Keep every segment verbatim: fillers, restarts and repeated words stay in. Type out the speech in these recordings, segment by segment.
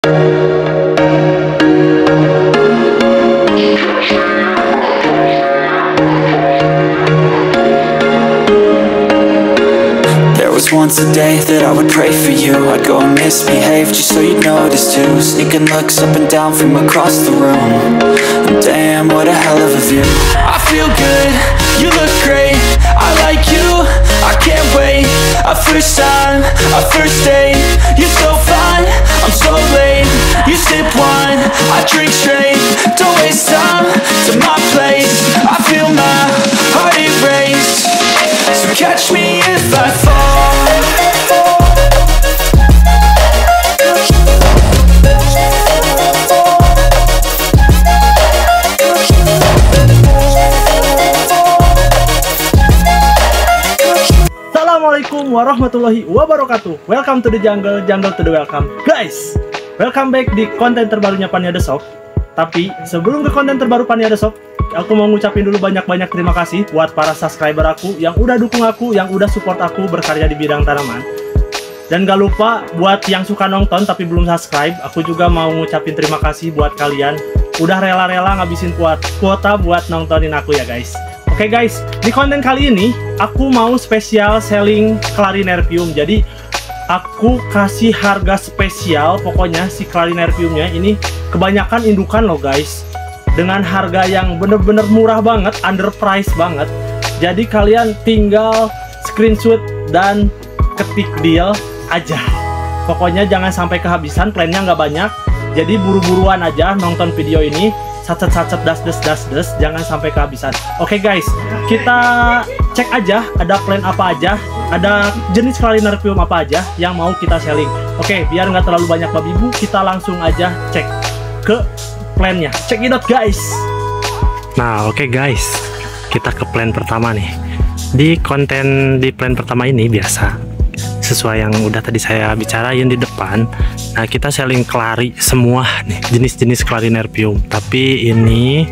Once a day that I would pray for you. I'd go and misbehave just so you'd notice too. Sneaking looks up and down from across the room. And damn, what a hell of a view. I feel good, you look great, I like you, I can't wait. A first time, a first date, you're so fine, I'm so late. You sip wine, I drink straight. Don't waste time to my place. I feel my heart erase. So catch me if I fall. Assalamualaikum warahmatullahi wabarakatuh. Welcome to the jungle, jungle to the welcome. Guys, welcome back di konten terbarunya Pania The Shop. Tapi sebelum ke konten terbaru Pania The Shop, aku mau ngucapin dulu banyak-banyak terima kasih buat para subscriber aku yang udah dukung aku, yang udah support aku berkarya di bidang tanaman. Dan gak lupa buat yang suka nonton tapi belum subscribe, aku juga mau ngucapin terima kasih buat kalian udah rela-rela ngabisin kuota buat nontonin aku ya guys. Oke okay guys, di konten kali ini aku mau spesial selling Clarinerpium. Jadi aku kasih harga spesial, pokoknya si Clarinerpiumnya ini kebanyakan indukan loh guys, dengan harga yang bener-bener murah banget, underprice banget. Jadi kalian tinggal screenshot dan ketik deal aja. Pokoknya jangan sampai kehabisan, plannya nggak banyak. Jadi buru-buruan aja nonton video ini. Sacet-sacet das-des-das-des, jangan sampai kehabisan. Oke okay guys, kita cek aja ada plan apa aja, ada jenis Clarinerpium apa aja yang mau kita selling. Oke, okay, biar nggak terlalu banyak babi bu, kita langsung aja cek ke plannya. Check it out guys. Nah oke okay guys, kita ke plan pertama nih. Di konten di plan pertama ini biasa sesuai yang udah tadi saya bicarain di depan. Nah kita selling clari semua nih, jenis-jenis Clarinerpium. Tapi ini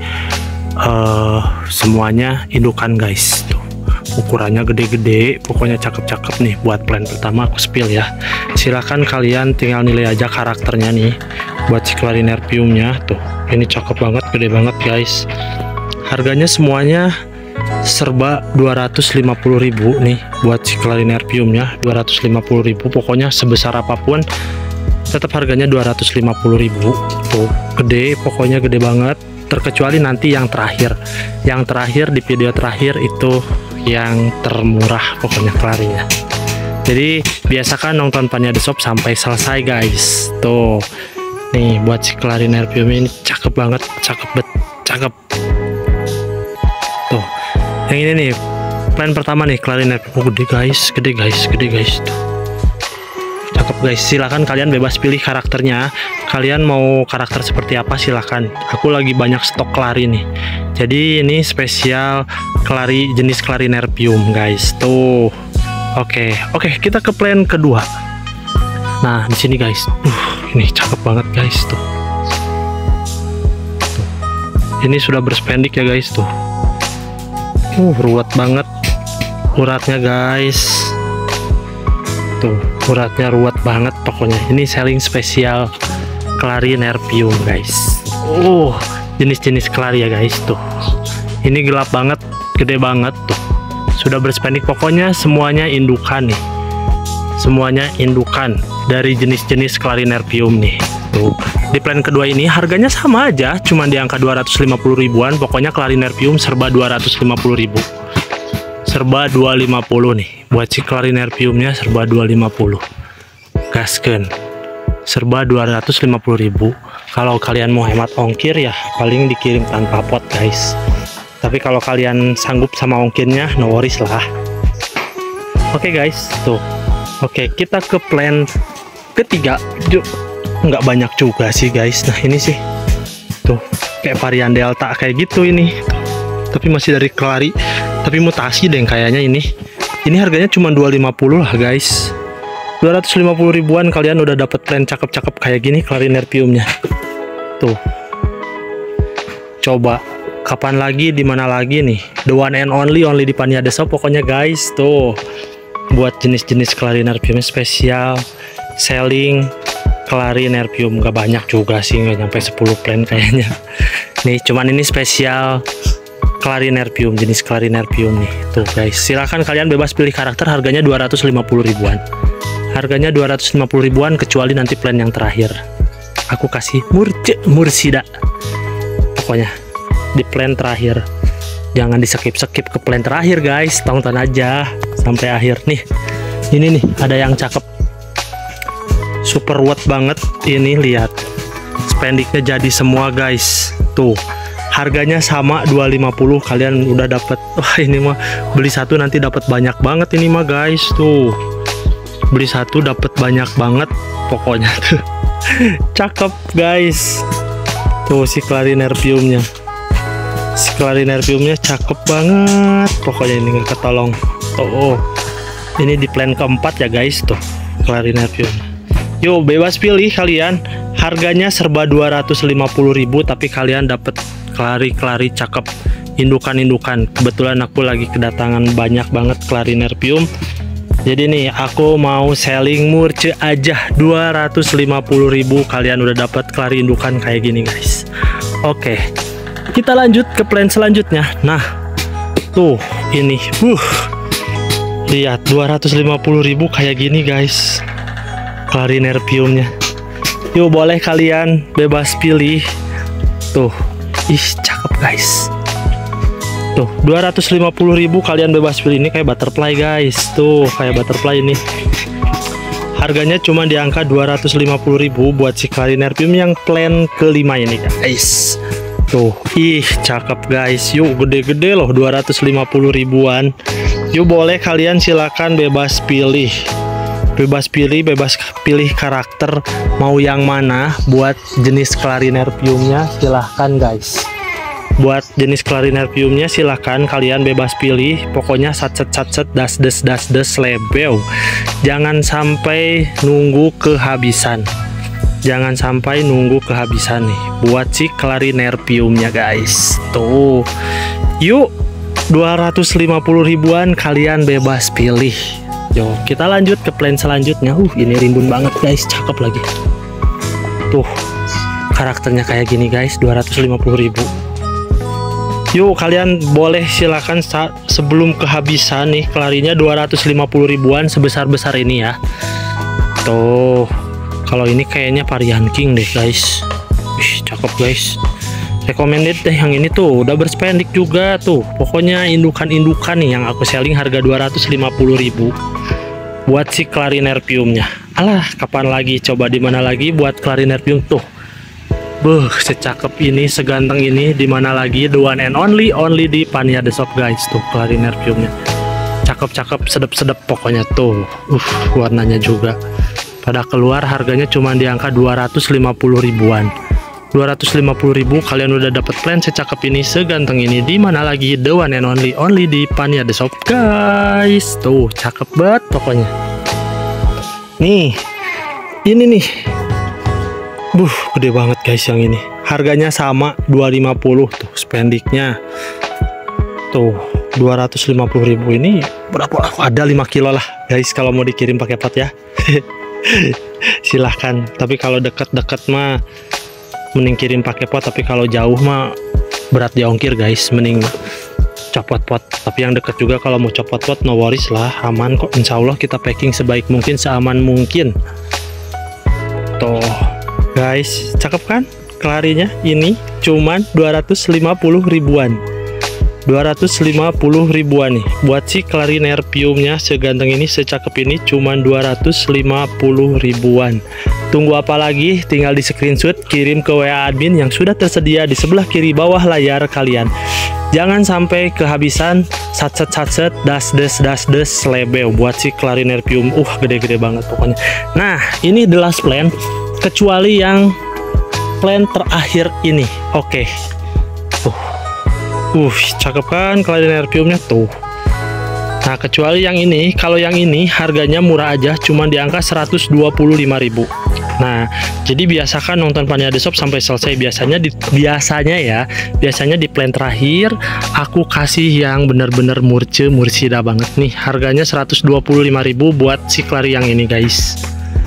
uh, semuanya indukan guys. Tuh, ukurannya gede-gede, pokoknya cakep-cakep nih. Buat plan pertama aku spill ya. Silahkan kalian tinggal nilai aja karakternya nih. Buat si Clarinerpiumnya tuh, ini cakep banget, gede banget guys. Harganya semuanya serba dua ratus lima puluh ribu nih buat si Clarinerpiumnya, dua ratus lima puluh ribu. Pokoknya sebesar apapun tetap harganya dua ratus lima puluh ribu. Tuh gede, pokoknya gede banget, terkecuali nanti yang terakhir yang terakhir di video terakhir itu yang termurah pokoknya clarinya. Jadi biasakan nonton Pania The Shop sampai selesai guys. Tuh nih buat si Clarinerpium ini cakep banget, cakep bet cakep. Tuh yang ini nih plan pertama nih Clarinerpium. Oh, gede guys, gede guys, gede guys. Tuh cakep guys. Silahkan kalian bebas pilih karakternya. Kalian mau karakter seperti apa silahkan. Aku lagi banyak stok clari nih. Jadi ini spesial clari jenis Clarinerpium guys. Tuh oke okay. oke okay, kita ke plan kedua. Nah di sini guys, uh, ini cakep banget guys. Tuh tuh ini sudah berspendik ya guys. Tuh Uh, ruwet banget uratnya guys. Tuh uratnya ruwet banget pokoknya. Ini selling spesial Clarinerpium guys. Uh jenis-jenis clari ya guys. Tuh ini gelap banget, gede banget. Tuh sudah berspendik, pokoknya semuanya indukan nih. Semuanya indukan dari jenis-jenis Clarinerpium nih. Tuh di plan kedua ini harganya sama aja, cuma di angka dua ratus lima puluh ribuan. Pokoknya Clarinerpium serba dua ratus lima puluh ribu, serba dua ratus lima puluh nih. Buat si Clarinerpiumnya serba dua ratus lima puluh, gasken serba dua ratus lima puluh ribu. Kalau kalian mau hemat ongkir ya paling dikirim tanpa pot guys. Tapi kalau kalian sanggup sama ongkirnya no worries lah. Oke okay guys, tuh oke okay, kita ke plan ketiga. Yuk, nggak banyak juga sih guys. Nah ini sih tuh kayak varian delta kayak gitu ini tuh. Tapi masih dari clari tapi mutasi deh kayaknya ini. Ini harganya cuma dua ratus lima puluh lah guys. Dua ratus lima puluh ribuan kalian udah dapat plan cakep-cakep kayak gini Clarinerpiumnya. Tuh coba kapan lagi, di mana lagi nih, the one and only only di Pania The Shop pokoknya guys. Tuh buat jenis-jenis Clarinerpium spesial selling Clarinerpium, gak banyak juga sih, nggak nyampe sepuluh plan kayaknya. Nih cuman ini spesial Clarinerpium, jenis Clarinerpium nih tuh guys. Silahkan kalian bebas pilih karakter, harganya dua ratus lima puluh ribuan. Harganya dua ratus lima puluh ribuan kecuali nanti plan yang terakhir. Aku kasih Murce Mursida. Pokoknya di plan terakhir. Jangan di skip-skip ke plan terakhir guys, tonton aja sampai akhir. Nih ini nih ada yang cakep, super worth banget ini, lihat spendiknya jadi semua guys. Tuh harganya sama dua ratus lima puluh, kalian udah dapat. Wah ini mah beli satu nanti dapat banyak banget ini mah guys. Tuh beli satu dapat banyak banget pokoknya tuh. Cakep guys. Tuh si Clarinerpiumnya, si Clarinerpiumnya cakep banget pokoknya, ini nggak ketolong. Tuh ini di plan keempat ya guys tuh Clarinerpium. Yuk bebas pilih kalian, harganya serba dua ratus lima puluh ribu, tapi kalian dapat Clari-Clari cakep, indukan-indukan. Kebetulan aku lagi kedatangan banyak banget Clarinerpium. Jadi nih aku mau selling Murce aja dua ratus lima puluh ribu, kalian udah dapat Clari indukan kayak gini guys. Oke, kita lanjut ke plan selanjutnya. Nah tuh ini uh lihat dua ratus lima puluh ribu kayak gini guys Clarinerpiumnya. Yuk boleh kalian bebas pilih. Tuh ih cakep guys. Tuh dua ratus lima puluh ribu kalian bebas pilih. Ini kayak butterfly guys. Tuh kayak butterfly ini. Harganya cuma di angka dua ratus lima puluh ribu buat si Clarinerpium yang plan kelima ini guys. Tuh ih cakep guys. Yuk gede-gede loh, dua ratus lima puluh ribuan. Yuk boleh kalian silakan bebas pilih. Bebas pilih, bebas pilih karakter mau yang mana buat jenis Clarinerpiumnya, silahkan guys. Buat jenis Clarinerpiumnya silahkan kalian bebas pilih. Pokoknya satset satset das des das des lebeu. Jangan sampai nunggu kehabisan. Jangan sampai nunggu kehabisan nih buat si Clarinerpiumnya guys. Tuh yuk dua ratus lima puluh ribuan kalian bebas pilih. Yo, kita lanjut ke plan selanjutnya. Uh, ini rimbun banget guys, cakep lagi. Tuh, karakternya kayak gini guys, dua ratus lima puluh ribu. Yuk, kalian boleh silakan sebelum kehabisan nih, Clarinya dua ratus lima puluh ribuan sebesar-besar ini ya. Tuh, kalau ini kayaknya varian king deh guys. Ih, cakep guys. Recommended deh yang ini tuh, udah berspendik juga tuh. Pokoknya indukan-indukan nih yang aku selling harga dua ratus lima puluh ribu buat si Clarinerpiumnya. Alah, kapan lagi, coba di mana lagi buat Clarinerpium tuh. Beuh, secakep ini, seganteng ini, di mana lagi, the one and only only di Pania The Shop guys tuh Clarinerpiumnya. Cakep-cakep, sedep-sedep pokoknya tuh. Uh, warnanya juga. Pada keluar harganya cuma di angka dua ratus lima puluh ribuan. dua ratus lima puluh ribu kalian udah dapat plan secakep ini, seganteng ini, di mana lagi, the one and only only di Pania The Shop guys. Tuh cakep banget pokoknya. Nih ini nih, buh gede banget guys yang ini. Harganya sama dua ratus lima puluh tuh spendiknya. Tuh dua ratus lima puluh ribu ini berapa? Ada lima kilo lah guys kalau mau dikirim pakai pot ya. Silahkan, tapi kalau deket-deket mah mending kirim pakai pot, tapi kalau jauh mah berat di ongkir guys, mending copot pot. Tapi yang deket juga kalau mau copot pot no worries lah, aman kok, insya Allah kita packing sebaik mungkin, seaman mungkin. Tuh guys, cakep kan Clarinya? Ini cuman dua ratus lima puluh ribuan. dua ratus lima puluh ribuan nih buat si Clarinerpiumnya, seganteng ini, secakep ini, cuman dua ratus lima puluh ribuan. Tunggu apa lagi? Tinggal di screenshot, kirim ke W A admin yang sudah tersedia di sebelah kiri bawah layar kalian. Jangan sampai kehabisan. Satset satset das des das des lebeu buat si Clarinerpium. Uh gede-gede banget pokoknya. Nah ini the last plan, kecuali yang plan terakhir ini. Oke, tuh uh cakep kan Clarinerpiumnya tuh. Nah kecuali yang ini, kalau yang ini harganya murah aja, cuma di angka seratus dua puluh lima ribu. Nah jadi biasakan nonton Pania The Shop sampai selesai. Biasanya di, biasanya ya biasanya di plan terakhir aku kasih yang bener-bener Murce Mursida banget nih. Harganya seratus dua puluh lima ribu buat si Clari yang ini guys.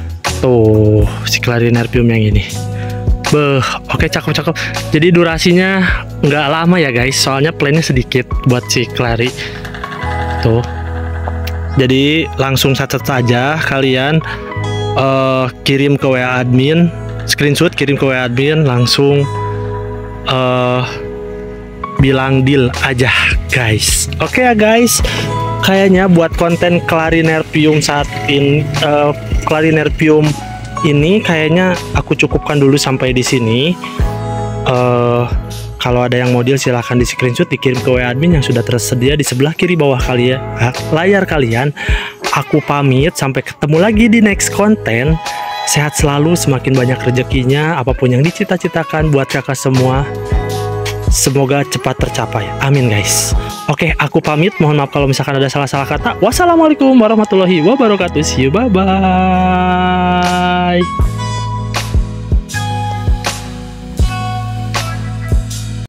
Tuh, si Clarinerpium yang ini. Beh, oke cakep-cakep. Jadi durasinya nggak lama ya guys, soalnya plannya sedikit buat si Clary. Tuh. Jadi langsung catat saja kalian uh, kirim ke W A admin, screenshot kirim ke W A admin, langsung uh, bilang deal aja guys. Oke ya guys. Kayaknya buat konten Clarinerpium saat ini uh, Clarinerpium ini kayaknya aku cukupkan dulu sampai di sini. Uh, kalau ada yang mau deal silahkan di screenshot, dikirim ke W A admin yang sudah tersedia di sebelah kiri bawah kalian, layar kalian. Aku pamit, sampai ketemu lagi di next konten. Sehat selalu, semakin banyak rezekinya, apapun yang dicita-citakan buat kakak semua, semoga cepat tercapai. Amin guys. Oke, aku pamit. Mohon maaf kalau misalkan ada salah-salah kata. Wassalamualaikum warahmatullahi wabarakatuh. See you, bye-bye.